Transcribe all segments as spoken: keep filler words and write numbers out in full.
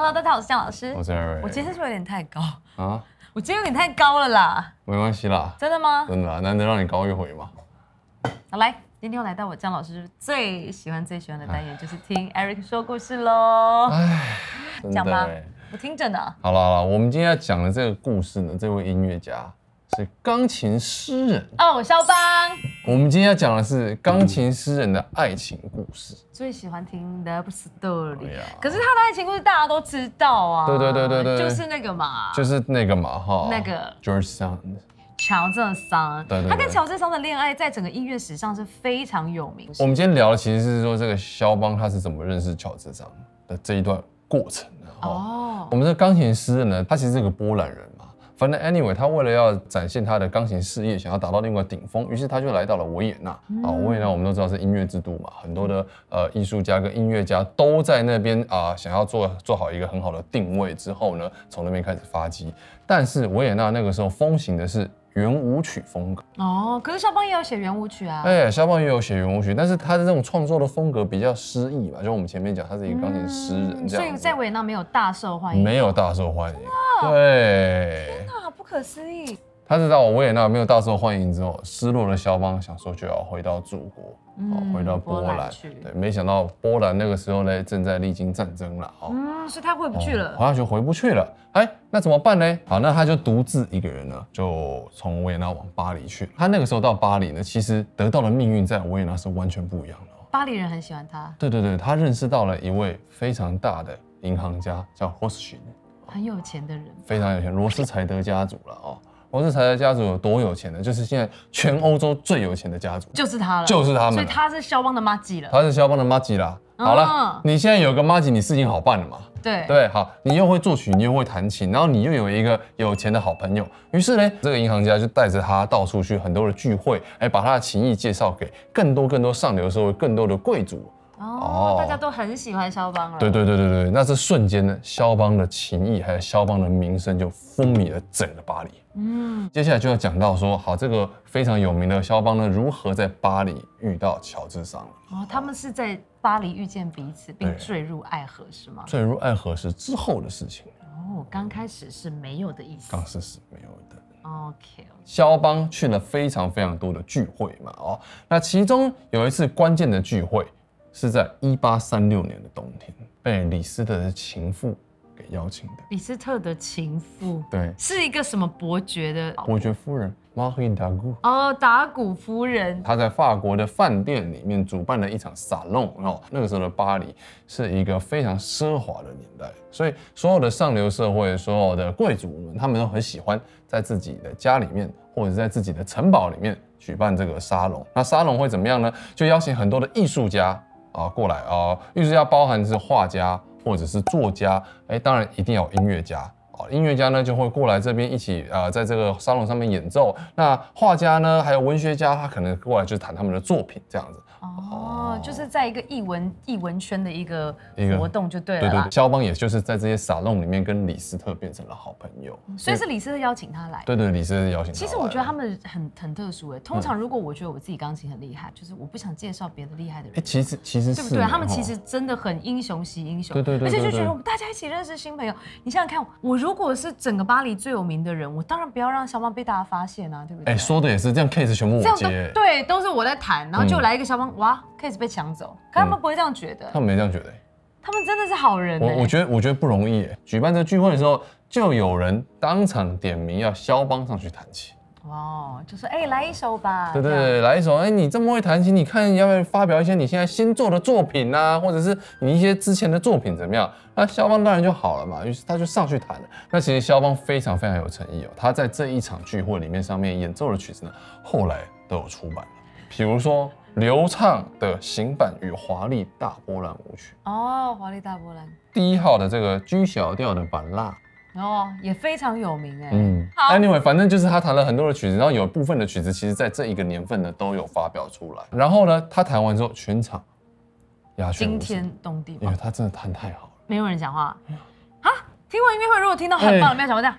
Hello， 大家好，我是姜老师。 我是 Eric。 我今天是不是有点太高啊？ 我今天有点太高了啦。 没关系啦。 真的吗？ 真的啦，难得让你高一回嘛。 好，来，今天又来到我姜老师最喜欢最喜欢的单元，就是听 Eric 说故事喽。 唉， 讲吧，我听着呢。 好了好了，我们今天要讲的这个故事呢，这位音乐家是钢琴诗人哦，肖邦。 我们今天要讲的是钢琴诗人的爱情故事。 最喜欢听 Love Story，、 啊、 可是他的爱情故事大家都知道啊。 对对对对对， 就是那个嘛， 就是那个嘛哈， 那个 George Sand， 乔治桑。 对对对， 他跟乔治桑的恋爱在整个音乐史上是非常有名。 我们今天聊的其实是说这个肖邦他是怎么认识乔治桑的这一段过程的哦。我们这钢琴诗人呢，他其实是个波兰人嘛。反正 anyway， 他为了要展现他的钢琴事业，想要达到另外顶峰，于是他就来到了维也纳。啊、嗯，维也纳我们都知道是音乐之都嘛，很多的呃艺术家跟音乐家都在那边啊、呃，想要做做好一个很好的定位之后呢，从那边开始发迹。但是维也纳那个时候风行的是圆舞曲风格哦，可是肖邦也有写圆舞曲啊。 哎，肖邦也有写圆舞曲，但是他的这种创作的风格比较诗意嘛，就我们前面讲，他是一个钢琴诗人这样、嗯， 所以在维也纳没有大受欢迎， 没有大受欢迎。对， 天哪，不可思议！ 他知道维也纳没有大受欢迎之后，失落的肖邦想说就要回到祖国，嗯、哦，回到波兰。波兰对，没想到波兰那个时候呢，正在历经战争了，哦， 嗯，所以他回不去了， 哦、好像就回不去了。哎，那怎么办呢？好，那他就独自一个人呢，就从维也纳往巴黎去。他那个时候到巴黎呢，其实得到的命运在维也纳是完全不一样的。 巴黎人很喜欢他。 对对对，他认识到了一位非常大的银行家，叫 Rothschild， 很有钱的人， 非常有钱，罗斯柴德家族了哦。罗斯柴德家族有多有钱呢？就是现在全欧洲最有钱的家族， 就是他了， 就是他们。 所以他是肖邦的麻吉了， 他是肖邦的麻吉啦。好了，哦、你现在有个麻吉，你事情好办了嘛？ 对对，好，你又会作曲，你又会弹琴，然后你又有一个有钱的好朋友，于是呢，这个银行家就带着他到处去很多的聚会，哎，把他的琴艺介绍给更多更多上流社会、更多的贵族。 哦，大家都很喜欢肖邦了。 对对对对对，那这瞬间呢，肖邦的琴艺还有肖邦的名声就风靡了整个巴黎。嗯，接下来就要讲到说，好，这个非常有名的肖邦呢，如何在巴黎遇到乔治桑。 哦，他们是在巴黎遇见彼此，并坠入爱河，是吗？ 坠入爱河是之后的事情。 哦，刚开始是没有的意思。 刚开始是没有的。 OK， 肖邦去了非常非常多的聚会嘛，哦，那其中有一次关键的聚会。是在一八三六年的冬天，被李斯特的情妇给邀请的。 李斯特的情妇， 对， 是一个什么伯爵的？ 伯爵夫人 Marie d'Agoult。 哦，达古夫人。 她在法国的饭店里面主办了一场沙龙哦。那个时候的巴黎是一个非常奢华的年代，所以所有的上流社会、所有的贵族们，他们都很喜欢在自己的家里面或者在自己的城堡里面举办这个沙龙。那沙龙会怎么样呢？就邀请很多的艺术家。啊，过来啊！艺术家包含是画家或者是作家，哎，当然一定要有音乐家啊。音乐家呢就会过来这边一起啊、呃，在这个沙龙上面演奏。那画家呢，还有文学家，他可能过来就是谈他们的作品这样子。 哦，就是在一个艺文艺文圈的一个活动就对了。 对对对，肖邦也就是在这些沙龙里面跟李斯特变成了好朋友， 所以是李斯特邀请他来。 对对，李斯特邀请他来。 其实我觉得他们很很特殊哎。通常如果我觉得我自己钢琴很厉害，就是我不想介绍别的厉害的人。 哎，其实其实是对不对？他们其实真的很英雄惜英雄， 对对对， 而且就觉得我们大家一起认识新朋友。你想想看，我如果是整个巴黎最有名的人，我当然不要让肖邦被大家发现啊，对不对？ 哎，说的也是，这样 case 全部我接。 对，都是我在弹，然后就来一个肖邦，哇 ，case 被抢走。可他们不会这样觉得， 他们没这样觉得。 他们真的是好人。 我我觉得我觉得不容易。举办这聚会的时候，就有人当场点名要肖邦上去弹琴。 哦，就说哎、欸，来一首吧。 对对对，来一首。哎、欸，你这么会弹琴，你看要不要发表一些你现在新做的作品啊，或者是你一些之前的作品怎么样？那肖邦当然就好了嘛，于是他就上去弹了。那其实肖邦非常非常有诚意哦，他在这一场聚会里面上面演奏的曲子呢，后来都有出版了，比如说流畅的行板与华丽大波兰舞曲。 哦，华丽大波兰。 第一号的这个 G 小调的版蜡。 哦，也非常有名哎。 嗯，好 ，anyway， 反正就是他弹了很多的曲子，然后有部分的曲子，其实在这一个年份呢都有发表出来。然后呢，他弹完之后，全场鸦雀无声，惊天动地， 因为他真的弹太好了， 没有人讲话。啊，听完音乐会，如果听到很棒的，没有讲话这样，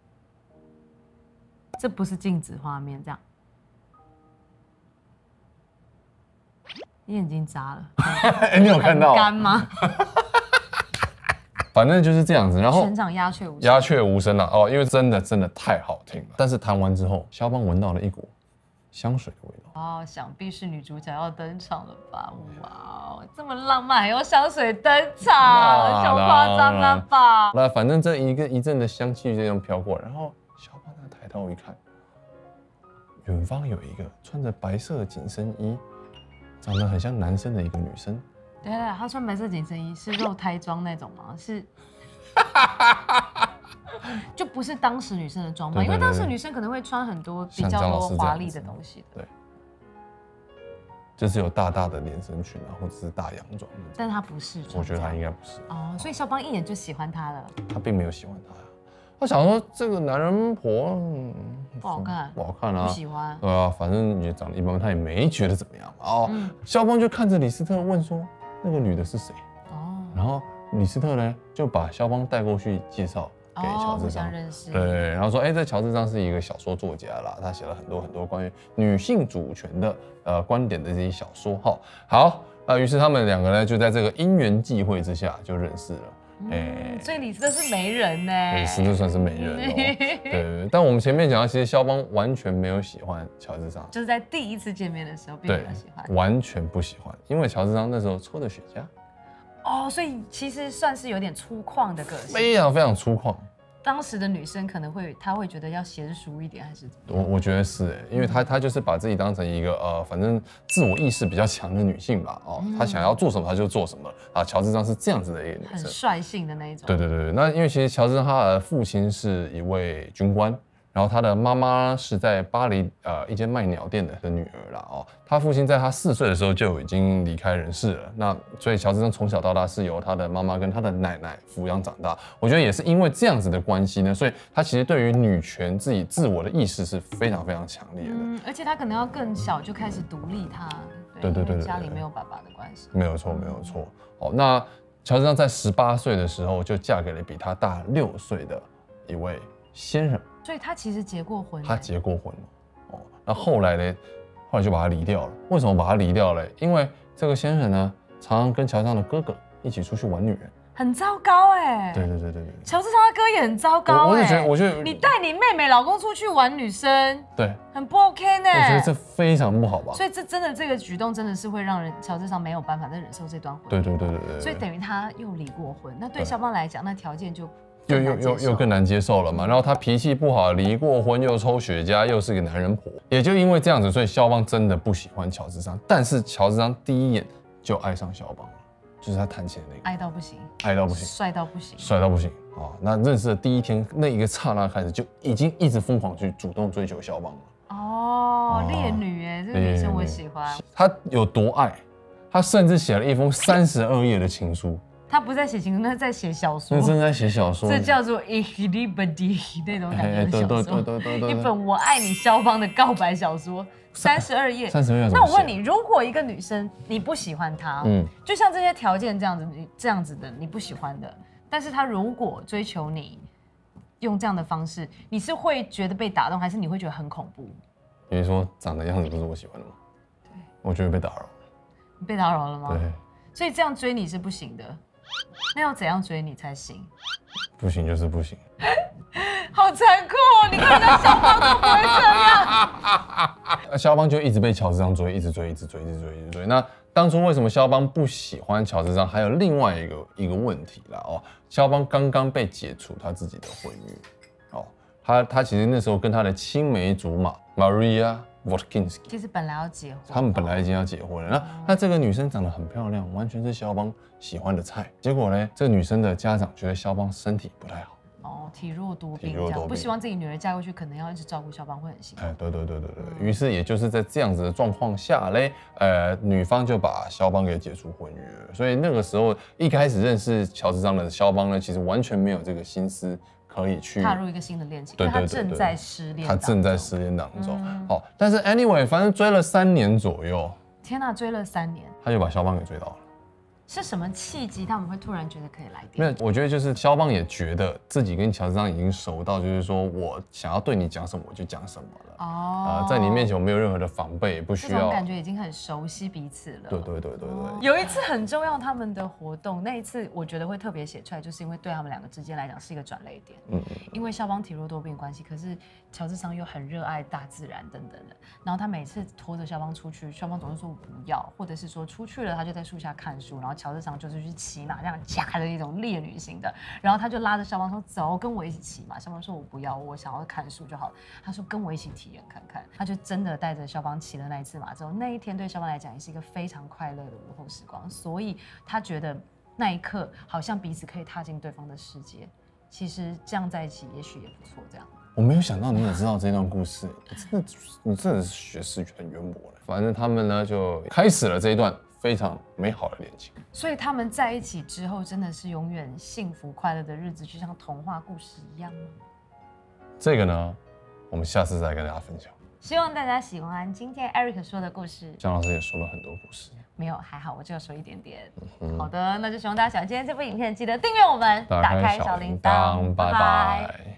这不是静止画面，这样，你眼睛眨了， 哎，你有看到？ 干吗？ 反正就是这样子。然后全场鸦雀无声， 鸦雀无声了哦，因为真的真的太好听了。但是弹完之后，肖邦闻到了一股香水的味道。 哦，想必是女主角要登场了吧？哇，这么浪漫还用香水登场，太夸张了吧？ 那反正这一个一阵的香气就这样飘过来，然后肖邦他抬头一看，远方有一个穿着白色紧身衣，长得很像男生的一个女生。 对对，她穿白色紧身衣是肉胎装那种吗？是。就不是当时女生的装扮，因为当时女生可能会穿很多比较多华丽的东西的。 对，就是有大大的连身裙啊，或者是大洋装。 但她不是， 我觉得她应该不是。 哦，所以肖邦一眼就喜欢她了。 他并没有喜欢她呀，他想说这个男人婆、嗯、 不好看， 不好看啊， 不喜欢。 对啊，反正也长得一般，他也没觉得怎么样嘛。哦，嗯、肖邦就看着李斯特问说：“那个女的是谁？”哦，然后李斯特呢就把肖邦带过去介绍。给乔治桑认识， 对，然后说，哎，这乔治桑是一个小说作家啦，他写了很多很多关于女性主权的呃观点的这些小说哈。好，啊，于是他们两个呢就在这个因缘际会之下就认识了。哎、 嗯，所以李斯特是媒人呢， 李斯特算是媒人哦。对对对，但我们前面讲到，其实肖邦完全没有喜欢乔治桑， 就是在第一次见面的时候并没有喜欢， 完全不喜欢，因为乔治桑那时候抽的雪茄。 哦，所以其实算是有点粗犷的个性， 非常非常粗犷。 当时的女生可能会，她会觉得要娴熟一点，还是怎么？ 我我觉得是哎，因为她她就是把自己当成一个呃，反正自我意识比较强的女性吧，哦，她想要做什么她就做什么啊。乔治桑是这样子的一个女生， 很率性的那一种。 对对对对，那因为其实乔治桑他的父亲是一位军官。然后他的妈妈是在巴黎呃一间卖鸟店的女儿啦哦，他父亲在他四岁的时候就已经离开人世了，那所以乔治桑从小到大是由他的妈妈跟他的奶奶抚养长大。我觉得也是因为这样子的关系呢，所以他其实对于女权自己自我的意识是非常非常强烈的。 嗯，而且他可能要更小就开始独立他， 对对对对， 家里没有爸爸的关系。 没有错没有错。哦，那乔治桑在十八岁的时候就嫁给了比他大六岁的一位先生。 所以他其实结过婚， 他结过婚了，哦，那后来呢？后来就把他离掉了。为什么把他离掉了？因为这个先生呢，常常跟乔治桑的哥哥一起出去玩女人， 很糟糕哎。 对对对对对， 乔治桑他哥也很糟糕哎。 我就觉得，我觉得你带你妹妹、老公出去玩女生， 对， 很不 OK 呢。 我觉得这非常不好吧。 所以这真的这个举动真的是会让人乔治桑没有办法再忍受这段婚姻。 对对对对对。 所以等于他又离过婚，那对肖邦来讲，那条件就。 又又又又更难接受了嘛，然后他脾气不好，离过婚，又抽雪茄，又是个男人婆，也就因为这样子，所以肖邦真的不喜欢乔治桑，但是乔治桑第一眼就爱上肖邦了，就是他弹琴的那个， 爱到不行， 爱到不行， 帅到不行， 帅到不行啊、哦！那认识的第一天那一个刹那开始，就已经一直疯狂去主动追求肖邦了。 哦，烈女哎，这个女生我喜欢。 她有多爱？她甚至写了一封三十二页的情书。 他不在写情书，那在写小说。 那正在写小说。 这叫做 Ihibadi 那种感觉的小说。 对对对对对。 一本我爱你肖邦的告白小说，三十二页。 三十二页。 那我问你，如果一个女生你不喜欢她，嗯，就像这些条件这样子，这样子的你不喜欢的，但是她如果追求你，用这样的方式，你是会觉得被打动，还是你会觉得很恐怖？ 比如说长的样子不是我喜欢的吗？对。我觉得被打扰。 你被打扰了吗？ 对。 所以这样追你是不行的。那要怎样追你才行？ 不行就是不行。 好残酷哦！你看人家肖邦都不会这样。肖邦就一直被乔治桑追，一直追，一直追，一直追，一直追。那当初为什么肖邦不喜欢乔治桑？还有另外一个一个问题啦哦，肖邦刚刚被解除他自己的婚约哦，他他其实那时候跟他的青梅竹马 Maria Votkinsky， 其实本来要结婚， 他们本来已经要结婚了。那、嗯、那这个女生长得很漂亮，完全是肖邦喜欢的菜。结果呢，这个女生的家长觉得肖邦身体不太好， 哦，体弱多病，这样不希望自己女儿嫁过去，可能要一直照顾肖邦，会很辛苦。 哎，对对对对对。于、嗯、是也就是在这样子的状况下嘞，呃，女方就把肖邦给解除婚约了。所以那个时候一开始认识乔治桑的肖邦呢，其实完全没有这个心思。可以去踏入一个新的恋情，对对对，他正在失恋， 他正在失恋当中。好、嗯，但是 anyway， 反正追了三年左右。 天哪，追了三年， 他就把肖邦给追到了。 是什么契机他们会突然觉得可以来电？ 没有，我觉得就是肖邦也觉得自己跟乔治桑已经熟到，就是说我想要对你讲什么我就讲什么了。哦，呃，在你面前我没有任何的防备，也不需要。这种感觉已经很熟悉彼此了。 对对对对对。哦、 有一次很重要他们的活动，那一次我觉得会特别写出来，就是因为对他们两个之间来讲是一个转捩点。嗯嗯。因为肖邦体弱多病关系，可是乔治桑又很热爱大自然等等的，然后他每次拖着肖邦出去，肖邦总是说不要，或者是说出去了他就在树下看书，然后乔治桑就是去骑马，这样假的一种烈女型的，然后他就拉着肖邦说走，跟我一起骑马。肖邦说我不要，我想要看书就好了。他说跟我一起体验看看。他就真的带着肖邦骑了那一次马之后，那一天对肖邦来讲也是一个非常快乐的午后时光，所以他觉得那一刻好像彼此可以踏进对方的世界。其实这样在一起也许也不错。这样， 我没有想到你也知道这段故事，你真的你真的是学识很渊博的。反正他们呢就开始了这一段非常美好的恋情。 所以他们在一起之后，真的是永远幸福快乐的日子，就像童话故事一样吗？ 这个呢，我们下次再跟大家分享。 希望大家喜欢今天 Eric 说的故事。 姜老师也说了很多故事。 没有，还好，我就说一点点。嗯、好的，那就希望大家喜欢今天这部影片，记得订阅我们，打开小铃铛，拜拜。